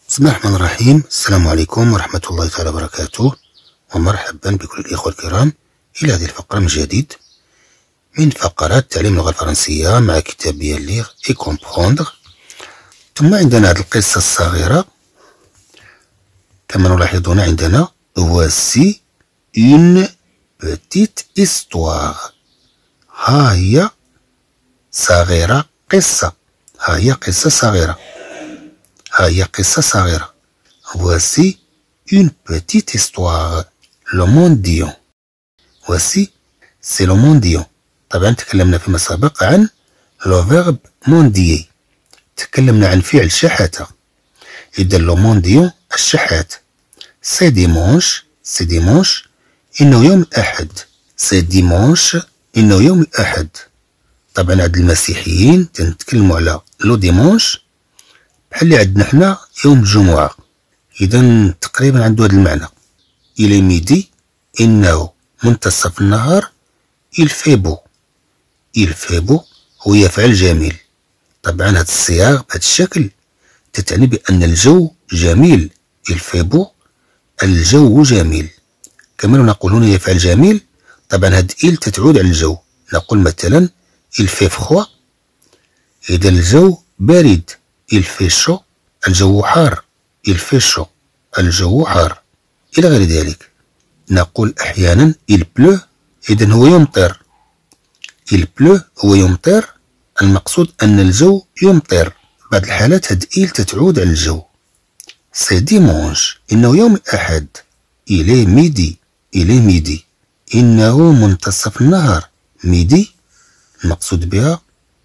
بسم الله الرحمن الرحيم. السلام عليكم ورحمة الله تعالى وبركاته، ومرحبا بكل الإخوة الكرام إلى هذه الفقرة من جديد من فقرات تعليم اللغة الفرنسية مع كتاب بيان ليغ إي كومبخوندغ. ثم عندنا هذه القصة الصغيرة كما نلاحظون عندنا voici une petite histoire. ها هي صغيرة قصة، ها هي قصة صغيرة، ها هي قصة صغيرة. Voici une petite histoire. Le mendiant. Voici c'est le mendiant. طبعا تكلمنا فيما سبق عن le verbe mendier، تكلمنا عن فعل شحاتة. إذا le mendiant الشحات. c'est dimanche، c'est dimanche إنه يوم الأحد. c'est dimanche إنه يوم الأحد. طبعا عند المسيحيين تنتكلموا على لو ديمونش بحال اللي عندنا حنا يوم الجمعة. إذا تقريبا عنده هذا المعنى. إلى ميدي إنه منتصف النهار. il fait beau، il fait beau هو يفعل جميل. طبعا هذا الصياغ بهذا الشكل تتعني بأن الجو جميل. il fait beau الجو جميل. كما نقول هنا يفعل جميل. طبعا هاد il تتعود على الجو. نقول مثلا il fait froid إذا الجو بارد. il fait chaud الجو حار. il fait chaud الجو حار إلى غير ذلك. نقول أحيانا il pleut إذا هو يمطر. il pleut هو يمطر، المقصود أن الجو يمطر. بعض الحالات هاد il تتعود على الجو. c'est dimanche إنه يوم الأحد. il est midi، il est midi إنه منتصف النهار. midi المقصود بها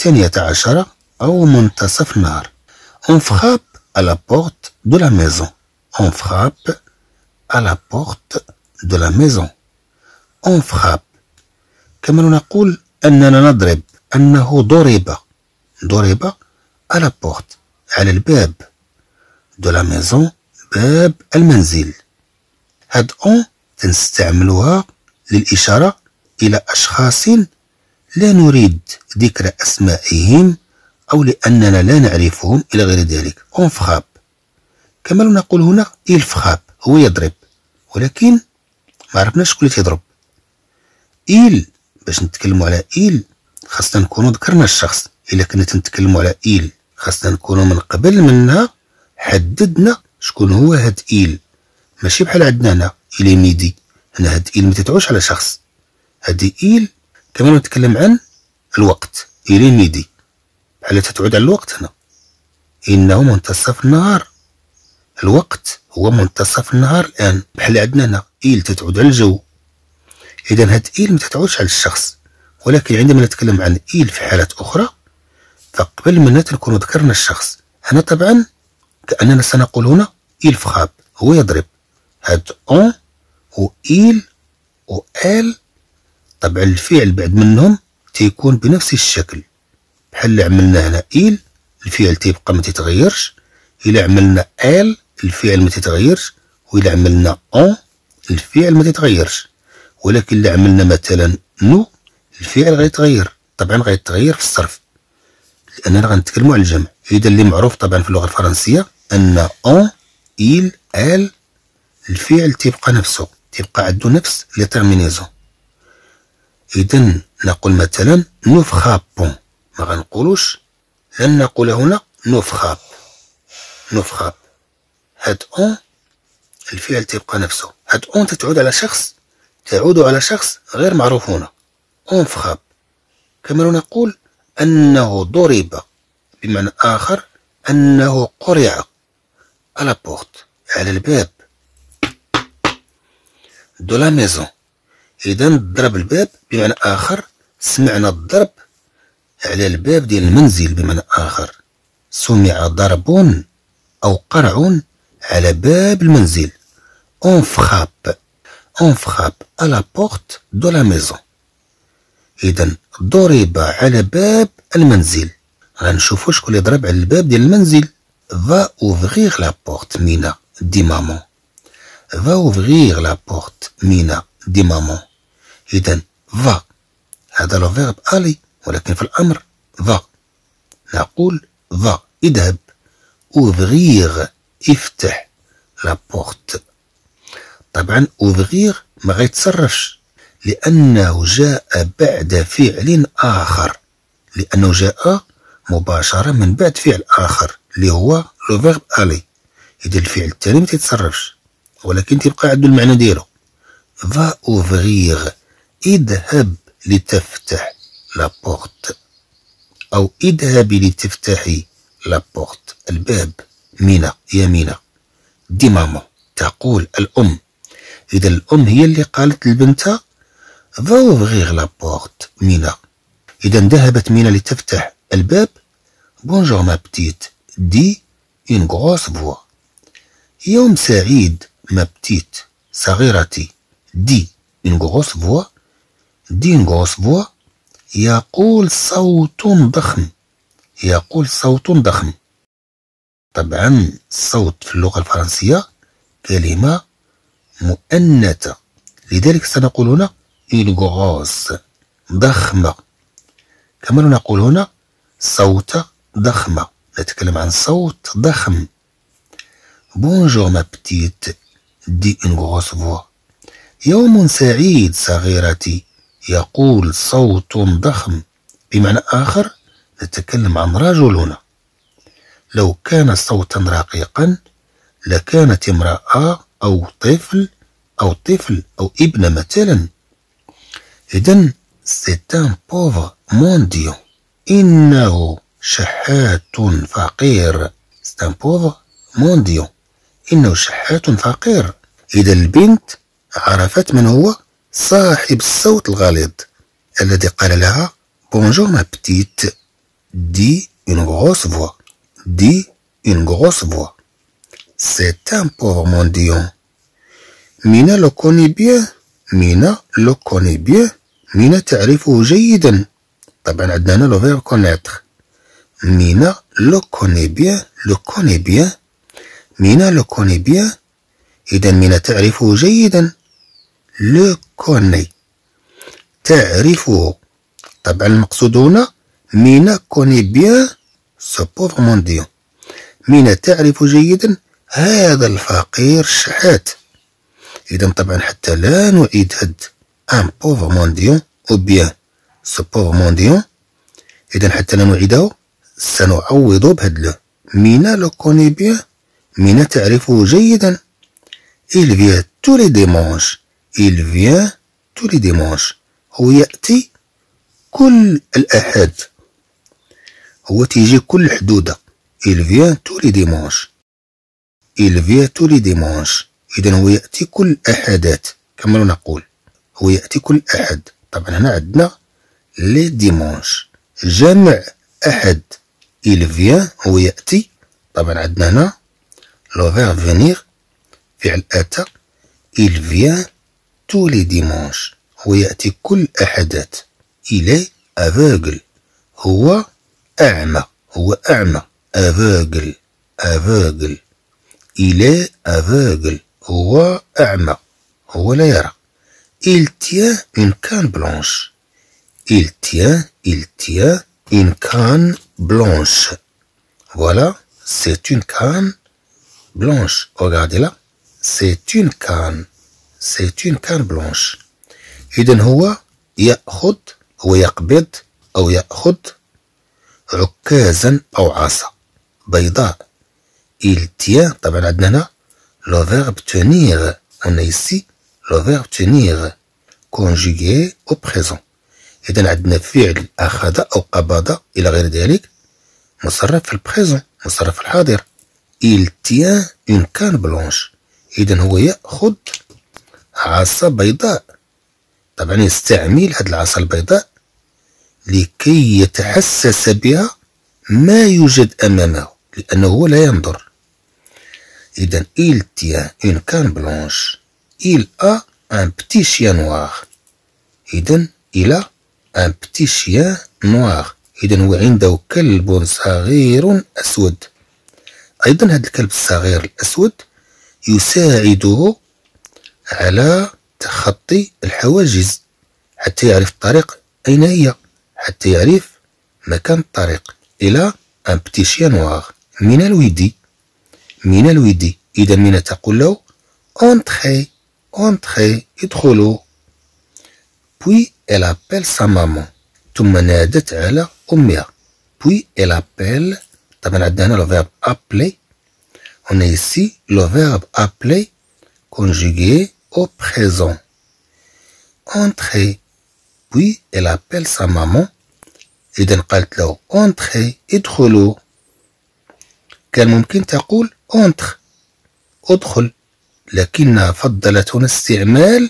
12 أو منتصف النهار. on frappe à la porte de la maison. on frappe à la porte de la maison. on frappe كما نقول أننا نضرب، أنه ضرب. ضرب à la porte على الباب. de la maison باب المنزل. هاد on تنستعملوها للإشارة إلى أشخاص لا نريد ذكر أسمائهم أو لأننا لا نعرفهم إلى غير ذلك. on frappe كما نقول هنا il frappe هو يضرب، ولكن ما عرفناش شكون اللي تيضرب. il باش نتكلموا على il خاصنا نكونوا ذكرنا الشخص. إلا كنا تنتكلموا على il خاصنا نكونوا من قبل منها حددنا شكون هو هاد il. ماشي بحال عندنا هنا il est midi، هنا هاد il ما تتعوش على شخص. هادي il كما نتكلم عن الوقت. il est midi بحال تتعود على الوقت هنا. إنه منتصف النهار، الوقت هو منتصف النهار الآن. بحال عندنا هنا il تتعود على الجو. إذا هاد il ما تتعودش على الشخص، ولكن عندما نتكلم عن il في حالات أخرى فقبل منها تنكون ذكرنا الشخص. هنا طبعا كأننا سنقول هنا il frappe هو يضرب. هاد on و il و elle طبعا الفعل بعد منهم تيكون بنفس الشكل. بحال اللي عملنا هنا il الفعل تيبقى ما تيتغيرش، إلا عملنا elle الفعل ما تيتغيرش، وإلا عملنا on الفعل ما تيتغيرش. ولكن إلا عملنا مثلا nous الفعل غيتغير. طبعا غيتغير في الصرف لأننا غنتكلموا على الجمع. إذا اللي معروف طبعا في اللغة الفرنسية أن on il elle الفعل تيبقى نفسه، تيبقى عنده نفس لي تيرمينيزون. إذا نقول مثلا nous frappons، ما غنقولوش لن نقول هنا nous frappe. nous frappe هاد on الفعل تيبقى نفسه. هاد on تتعود على شخص، تعود على شخص غير معروف هنا. on frappe كما نقول أنه ضرب، بمعنى آخر أنه قرع. à la porte على الباب. de la maison إذا ضرب الباب بمعنى آخر سمعنا الضرب على الباب ديال المنزل. بمعنى آخر سمع ضرب أو قرع على باب المنزل. on frappe à la porte de la maison. إذا ضرب على باب المنزل. غنشوفو شكون اللي ضرب على الباب ديال المنزل. va ouvrir la porte Mina dit maman. va ouvrir la porte Mina dit maman. إذا va هذا لو فيرب aller، ولكن في الأمر va. نقول va اذهب. ouvrir افتح لا بورت. طبعا اوفغيغ ما غيتصرفش لأنه جاء بعد فعل آخر، لأنه جاء مباشرة من بعد فعل آخر اللي هو لو فيرب ألي. إذا الفعل التالي ما تيتصرفش ولكن تبقى عنده المعنى ديالو. فا اوفغيغ، اذهب لتفتح لا بورت، أو اذهبي لتفتحي لا بورت، الباب. مينا، يا مينا. دي ماما، تقول الأم. إذا الأم هي اللي قالت لبنتها فا اوفغيغ لا بورت مينا. إذا ذهبت مينا لتفتح الباب. بونجور ما بتيت، دي اون غروس فوا. يوم سعيد ما بتيت، صغيرتي. دي اون غروس فوا، دي اون غروس فوا. يقول صوت ضخم، يقول صوت ضخم. طبعا الصوت في اللغة الفرنسية كلمة مؤنثة، لذلك سنقول هنا une grosse، ضخمة. كما نقول هنا صوت ضخمة، نتكلم عن صوت ضخم. بونجور ما بتيت، دي une grosse voix. يوم سعيد صغيرتي، يقول صوت ضخم. بمعنى آخر نتكلم عن رجل هنا. لو كان صوتا رقيقا لكانت امرأة أو طفل أو طفل أو ابن مثلا. إذن c'est un pauvre mendiant، إنه شحات فقير. c'est un pauvre mendiant، إنه شحات فقير. إذا البنت عرفت من هو صاحب الصوت الغليظ الذي قال لها بونجور ما بتيت، دي une grosse voix، دي une grosse voix. c'est un pauvre mendiant. مينا لو كوني بيان، مينا لو كوني بيان، مينا تعرفه جيدا. طبعا عندنا هنا لو فيرب كونيتر. مينا لو كوني بيان، لو كوني بيان، مينا لو كوني بيان. إذا مينا تعرفه جيدا، لو كوني تعرفه. طبعا المقصود هنا مينا كوني بيان سو بوفر مونديون، مينا تعرف جيدا هذا الفقير الشحات. إذا طبعا حتى لا نعيد هاد ان بوفر مونديون أو بيان سو بوفر مونديون، إذا حتى لا نعيده سنعوض بهاد لو. مينا لو كوني بيان، مينا تعرفه جيدا. il vient tous les dimanches، il vient tous les dimanches، هو يأتي كل الأحد، هو تيجي كل حدودة. il vient tous les dimanches، il vient tous les dimanches. إذا هو يأتي كل أحدات، كما نقول هو يأتي كل أحد. طبعا هنا عندنا لي ديمانش جمع أحد. il vient هو يأتي. طبعا عندنا هنا لو فيرب فينيغ فعل أتى. il vient tous les dimanches هو يأتي كل أحدات. il est aveugle هو أعمى، هو أعمى. aveugle، aveugle. il est aveugle هو أعمى، هو لا يرى. il tient une canne blanche، il tient une canne blanche. voilà, c'est une canne blanche. regardez là، c'est une canne blanche. إذا هو يأخذ، هو يقبض أو يأخذ عكازا أو عصا بيضاء. il tient. طبعا عندنا هنا le verbe tenir. on a ici le verbe tenir conjugué au présent. إذا عندنا فعل أخذ أو قبض إلى غير ذلك مصرف في البريزون، مصرف في الحاضر. il tient une canne blanche. إذا هو يأخذ عصا بيضاء. طبعا يستعمل هذه العصا البيضاء لكي يتحسس بها ما يوجد أمامه، لأنه هو لا ينظر. إذا il tient une canne blanche. il a un petit chien noir. إذا il a un petit chien noir. إذا هو عنده كلب صغير أسود. أيضا هذا الكلب الصغير الأسود يساعده على تخطي الحواجز حتى يعرف الطريق أين هي، حتى يعرف مكان الطريق. il a un petit chien noir. من الودي، من الودي. إذا من تقول له entrez entrez ادخلوا. puis elle appelle sa maman. ثم نادت على أمها. puis elle appelle. طبعا عندنا هنا le verbe appeler. on a ici le verbe appeler conjugué au présent. entrez. puis elle appelle sa maman. إذا قالت له entrez ادخلوا. كان ممكن تقول entre ادخل، لكنها فضلت هنا استعمال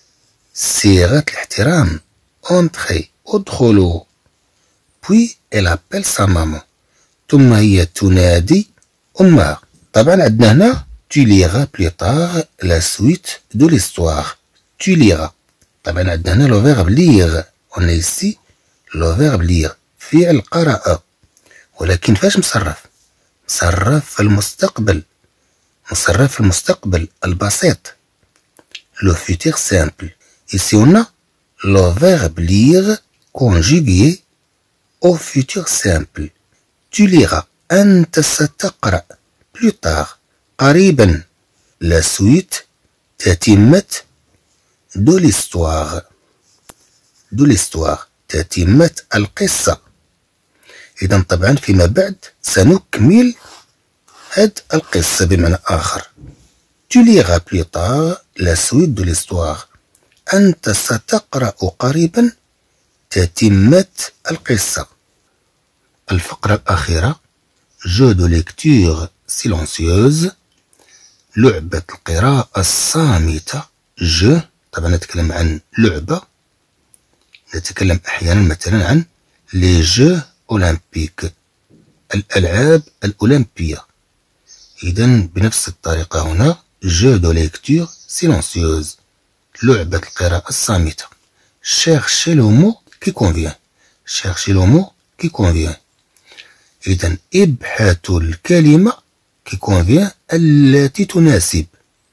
صيغة الاحترام. entrez ادخلوا. puis elle appelle sa maman. ثم هي تنادي أمها. طبعا عندنا هنا tu liras plus tard la suite de l'histoire. tu liras. طبعا عندنا هنا le verbe lire. on a ici le verbe lire فعل قرأ، ولكن فاش مصرف؟ مصرف في المستقبل. مصرف في المستقبل البسيط le futur simple. ici on a le verbe lire conjugué au futur simple. tu liras. أنت ستقرأ plus tard قريبا la suite تتمة de l'histoire. de l'histoire تتمة القصة. إذا طبعا فيما بعد سنكمل هاد القصة بمعنى آخر. tu liras plus tard la suite de l'histoire. أنت ستقرأ قريبا تتمة القصة. الفقرة الأخيرة jeu de lecture silencieuse. لعبة القراءة الصامتة. jeu طبعا نتكلم عن لعبة. نتكلم أحيانا مثلا عن les jeux olympiques الألعاب الأولمبية. إذا بنفس الطريقة هنا jeu de lecture silencieuse لعبة القراءة الصامتة. cherchez le mot qui convient. cherchez le mot qui convient. إذا ابحثوا الكلمة qui convient التي تناسب.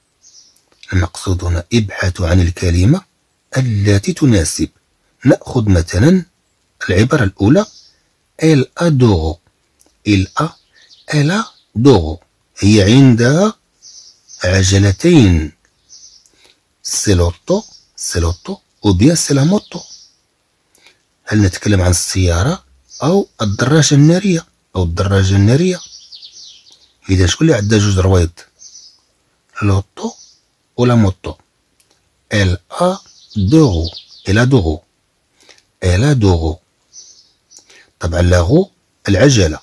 المقصود هنا ابحثوا عن الكلمة التي تناسب. نأخذ مثلا العبارة الأولى elle adore. elle adore هي عندها عجلتين. c'est l'auto ou bien c'est la moto. هل نتكلم عن السيارة أو الدراجة النارية أو الدراجة النارية؟ إذا شكون اللي عندها جوج روايض؟ لوطو ولا موتو؟ elle adore. elle adore. elle adore. طبعا لاغو العجلة.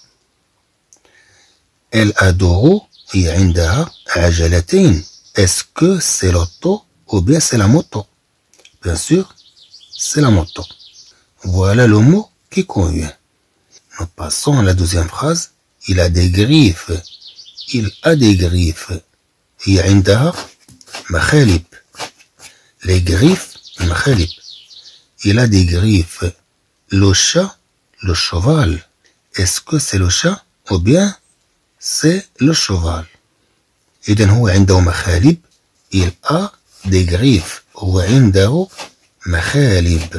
elle adore هي عندها عجلتين. est-ce que c'est l'auto ou bien c'est la moto? bien sûr c'est la moto. voilà le mot qui convient. nous passons à la deuxième phrase. il a des griffes. il a des griffes هي عندها مخالب. les griffes المخالب. il a des griffes. le chat le cheval. est-ce que c'est le chat ou bien c'est le cheval؟ إذن هو عنده مخالب. il a des griffes. هو عنده مخالب.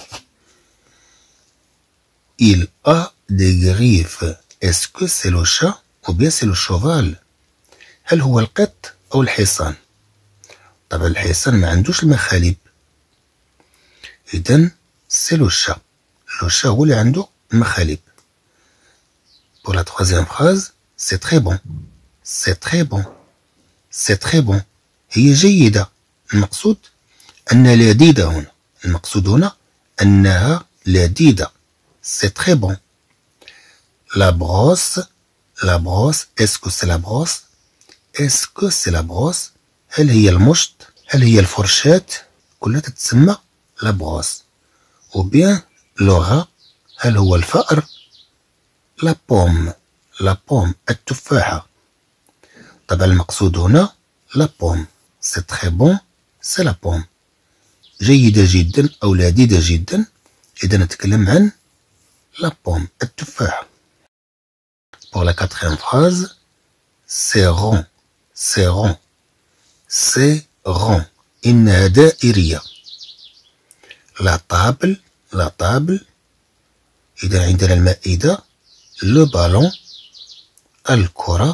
il a des griffes. est-ce que c'est le chat ou bien c'est le cheval؟ هل هو القط أو الحصان؟ طبعا الحصان ما عندوش المخالب. إذن c'est le chat. le chat هو اللي عنده المخالب. pour la troisième phrase c'est très bon. c'est très bon. c'est très bon هي جيدة. المقصود أنها لذيذة هنا. المقصود هنا أنها لذيذة. c'est très bon. la brosse. la brosse. est-ce que c'est la brosse؟ est-ce que c'est la brosse؟ هل هي المشط؟ هل هي الفرشاة؟ كلها تتسمى la brosse. ou bien le rat. هل هو الفأر؟ la pomme. la pomme التفاحة. طبعا المقصود هنا la pomme. c'est très bon. c'est la pomme. جيدة جدا أو لذيذة جدا. إذا نتكلم عن la pomme التفاحة. pour la quatrième phrase c'est rond. c'est rond. c'est rond إنها دائرية. la table. la table إذا عندنا المائدة. le ballon الكرة.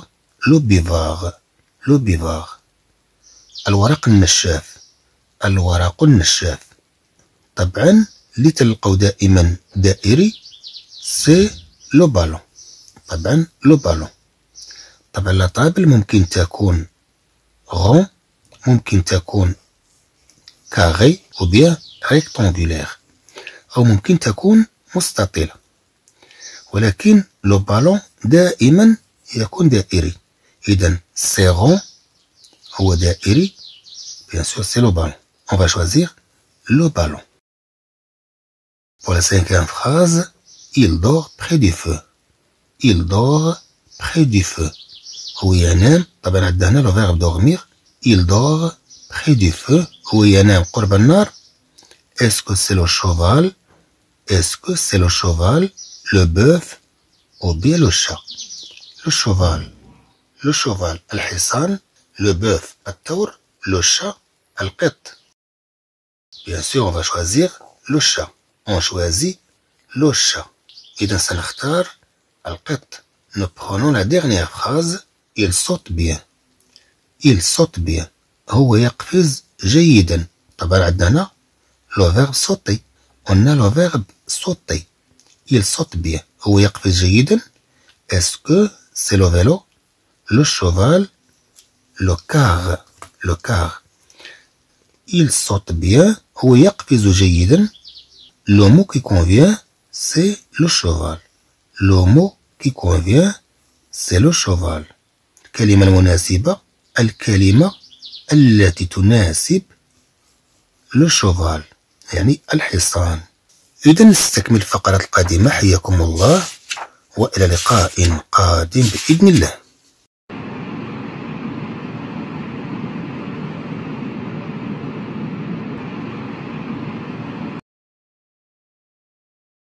لوبيفار لوبيفار. الورق النشاف الورق النشاف. طبعا اللي تلقاو دائما دائري سي لو بالون. طبعا لو بالون. طبعا لا طابل ممكن تكون غون، ممكن تكون كاري او بيان ريكتانغولير، أو ممكن تكون مستطيلة، ولكن لو بالون دائما يكون دائري. إذا سي غون هو دائري، bien sûr c'est le ballon. On va choisir le ballon. Pour la cinquième phrase, il dort près du feu. Il dort près du feu. هو ينام. طبعا عندنا هنا le verbe dormir. Il dort près du feu. هو ينام قرب النار. Est-ce que c'est le cheval? Est-ce que c'est le cheval, le bœuf ou bien le chat? Le cheval. Le cheval الحصان. Le bœuf الثور. Le chat القط. Bien sûr on va choisir le chat. On choisit le chat. إذا سنختار القط. Nous prenons la dernière phrase. Il saute bien. Il saute bien. هو يقفز جيدا. طبعا عندنا le verbe sauter. On a le verbe sauter. Il saute bien. هو يقفز جيدا. Est-ce que c'est le vélo, le cheval, le car? Le car. Il saute bien. هو يقفز جيدا. Le mot qui convient, c'est le cheval. Le mot qui convient, c'est le cheval. الكلمة المناسبة الكلمة التي تناسب le cheval، يعني الحصان. إذا نستكمل الفقرة القادمة. حياكم الله وإلى لقاء قادم بإذن الله.